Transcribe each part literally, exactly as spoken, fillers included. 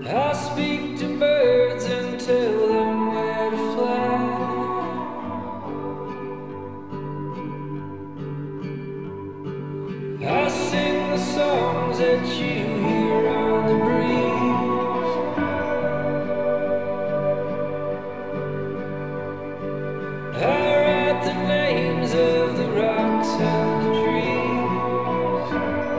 I speak to birds and tell them where to fly. I sing the songs that you hear on the breeze. I write the names of the rocks and the trees.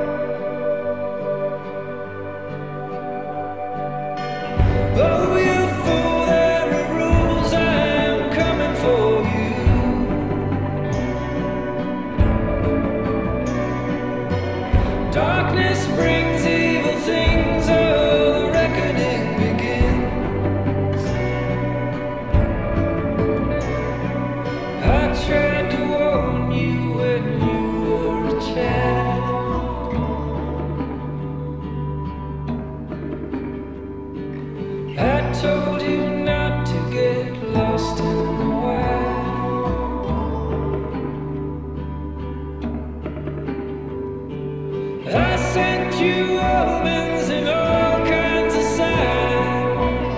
Oh, you fool, there are rules, I am coming for you. Darkness brings evil things, oh, the reckoning begins. I tried to warn you when you were a child. I told you not to get lost in the wild. I sent you omens and all kinds of signs.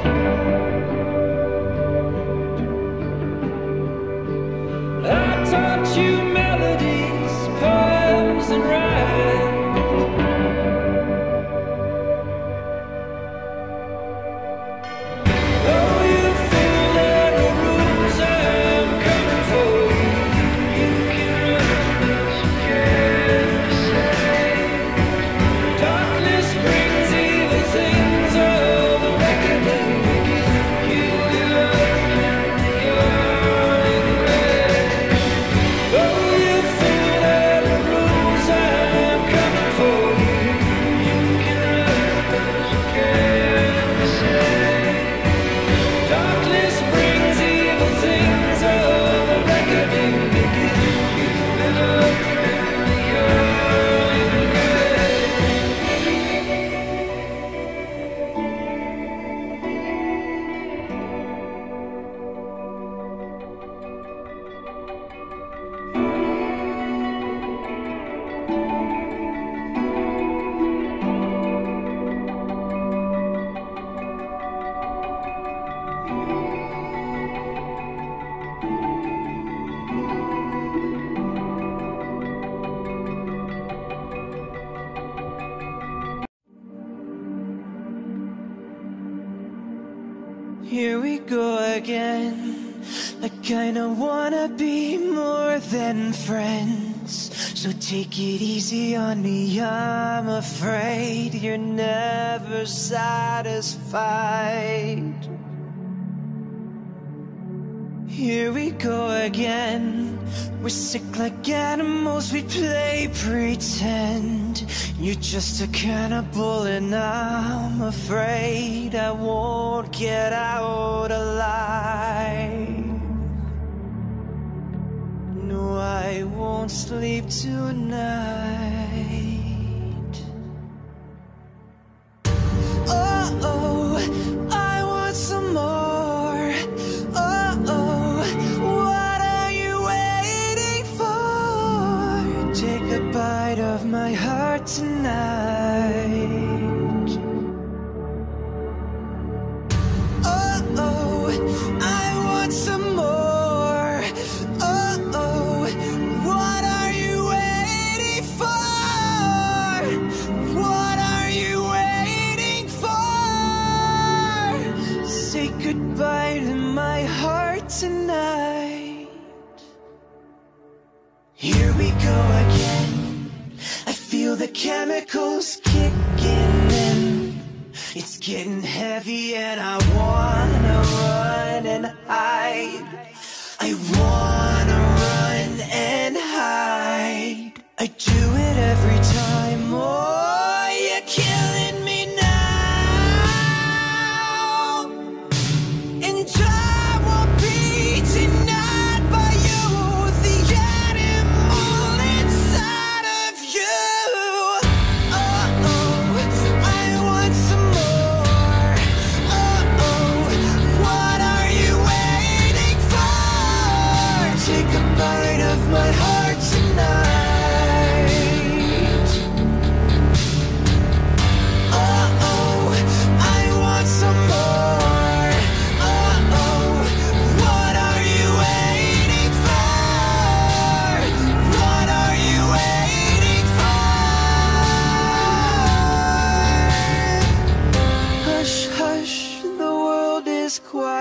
I taught you melodies, poems and rhymes. Oh, you fool, there are rules, I am coming for you. You can run, but you can't escape. Darkness brings evil things, oh, the reckoning begins. You will open your grave. Oh, you fool, there are rules, I am coming for you. You can run, but you can't escape. Darkness brings evil things, oh, the reckoning begins. You will open your grave. Here we go again. I kinda wanna be more than friends. So take it easy on me, I'm afraid you're never satisfied. Here we go again. We're sick like animals, we play pretend. You're just a cannibal and I'm afraid I won't get out alive. No, I won't sleep tonight. Oh, oh, I want some more. Oh, oh, what are you waiting for? Take a bite of my heart tonight. Oh, oh, I want some more. Oh, oh, what are you waiting for? What are you waiting for? Say goodbye to my heart tonight. Here we go again. I feel the chemicals kicking in. It's getting heavy and I wanna run and hide. I wanna run and hide. I do it every time. Oh, you're killing me now. And I won't be denied by you, the animal inside of you. Oh, oh, I want some more. Oh, oh, what are you waiting for? Take a bite of my heart tonight.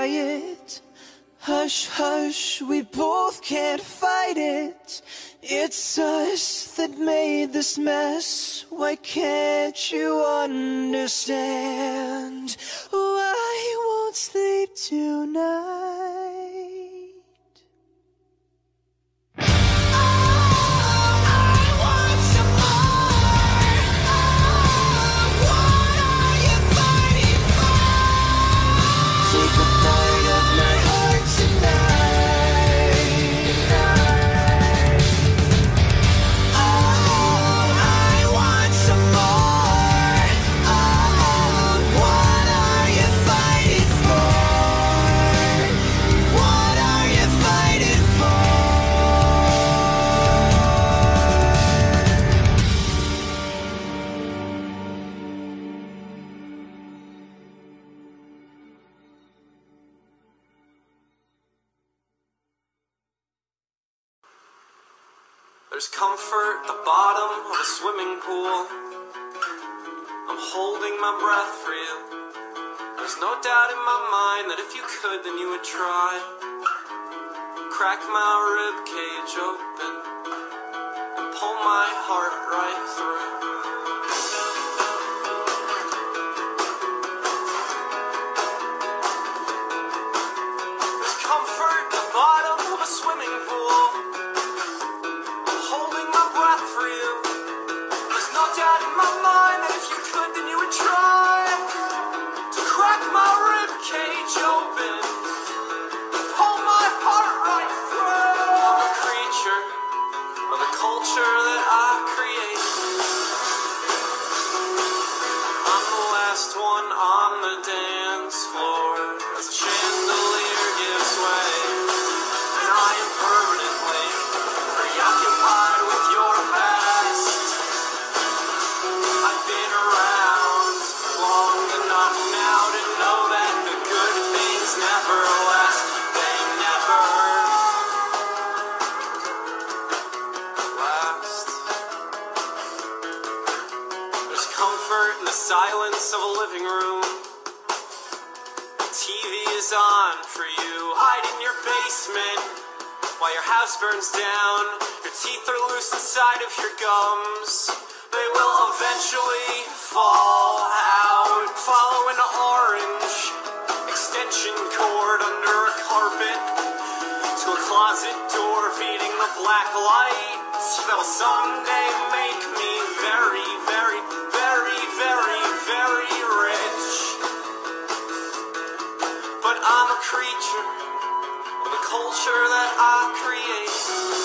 quiet. Hush, hush, we both can't fight it. It's us that made this mess. Why can't you understand? Why won't sleep tonight? There's comfort at the bottom of a swimming pool. I'm holding my breath for you. There's no doubt in my mind that if you could, then you would try. Crack my rib cage open and pull my heart right through. There's comfort at the bottom of a swimming pool. For you. There's no doubt in my mind that if you could, then you would try to crack my rib cage open and pull my heart right through. I'm a creature of the culture that I create. I'm the last one on the dance floor as the chandelier gives way, and I am permanently preoccupied with your past. I've been around long enough now to know that the good things never last. They never last. There's comfort in the silence of a living room. The T V is on for you. Hide in your basement while your house burns down. Your teeth are loose inside of your gums. They will eventually fall out. Follow an orange extension cord under a carpet to a closet door feeding the black light that'll someday make me very, very, very, very, very rich. But I'm a creature of the culture that I create.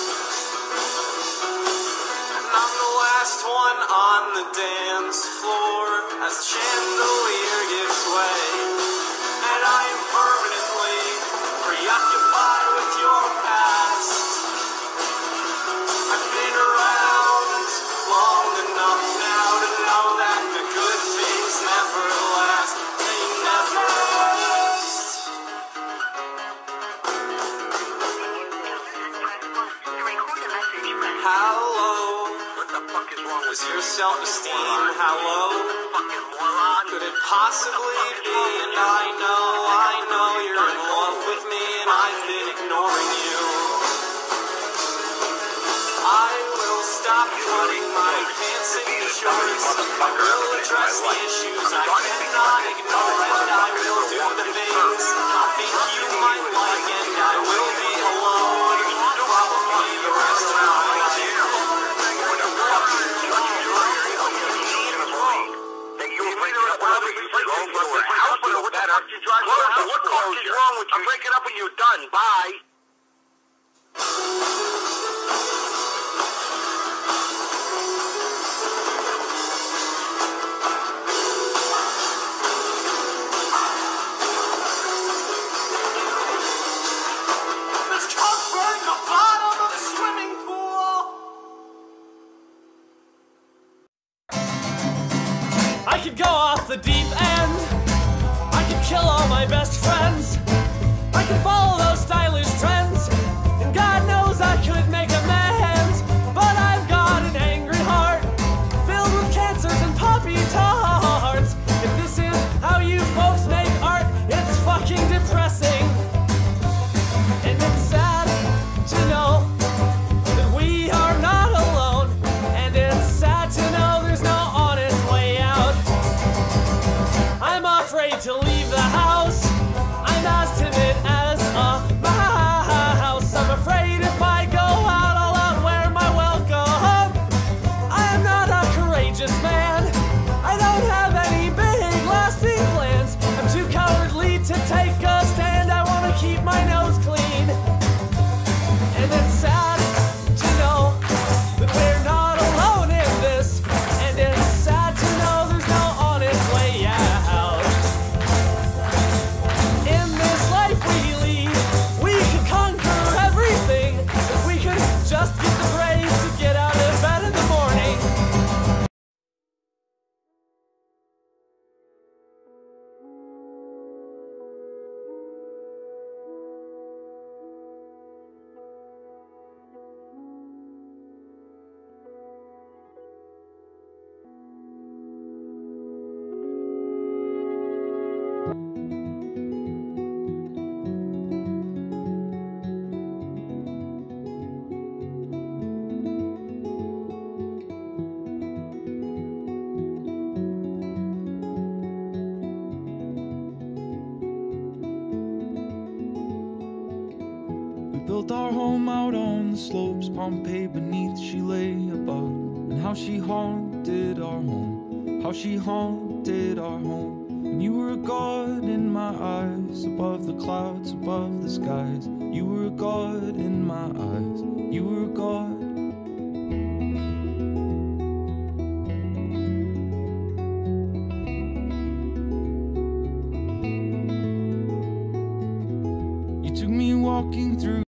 And I'm the last one on the dance floor as the chandelier gives way, and I am permanently preoccupied with your past. I've been around long enough now to know that the good things never last. They never last. Hello. What the fuck is wrong with your self-esteem? How low could it possibly be? And I know, I know you're in love with me, and I've been ignoring you. I will stop cutting my pants into shorts. I will address the issues I cannot ignore, and I will do the things I think you might like, and I will be alone probably the rest of my life. What the fuck is wrong with you? I'm breaking up when you're done. Bye. There's comfort in the bottom of the swimming pool. I could go off the deep end. I could kill all my best friends. I could follow those stylish trends, and God knows I could make amends. But I've got an angry heart filled with cancers and poppy tarts. If this is how you folks make art, it's fucking depressing. afraid to leave the house. I'm as timid as a mouse. I'm afraid if I go out, I'll outwear my welcome. I am not a courageous man. I don't have any big lasting plans. I'm too cowardly to take a stand. I want to keep my nose clean. And it's sad to know that we're not alone in this. And it's sad to know there's no honest way out. In this life we lead, we can conquer everything if we could just get the brains to get out of bed in the morning. Built our home out on the slopes, Pompeii beneath she lay above. And how she haunted our home, how she haunted our home. And you were a god in my eyes, above the clouds, above the skies. You were a god in my eyes, you were a god.